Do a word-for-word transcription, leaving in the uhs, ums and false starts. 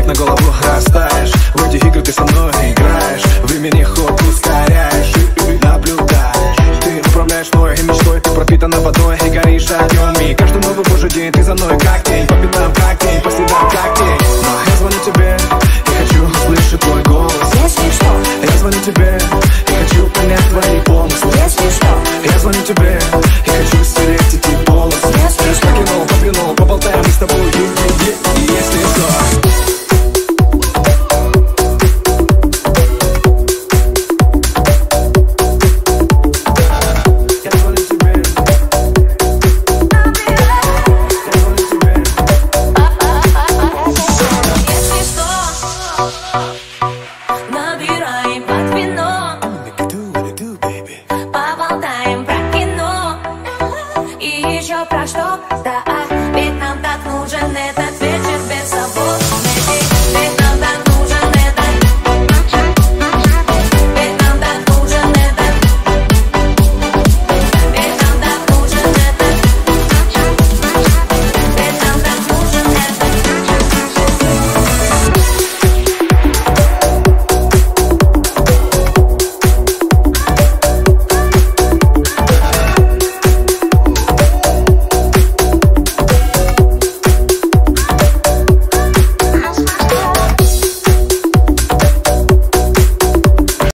на голову растаешь. В эти игры ты со мной играешь, времени ход ускоряешь, наблюдаешь. Ты управляешь мной мечтой, ты пропитана водой и горишь огнем. И каждый новый божий день ты за мной как тень, по пятам как тень, по следам как тень. Но я звоню тебе и хочу услышать твой голос. Если что, я звоню тебе и хочу понять твои помыслы. Если что, я звоню тебе и хочу стереть эти полосы. Если что, покинул, подвинул, поболтаем мы с тобой, если что. набираем под вино, поболтаем про кино и еще про что-то, ведь нам так нужен этот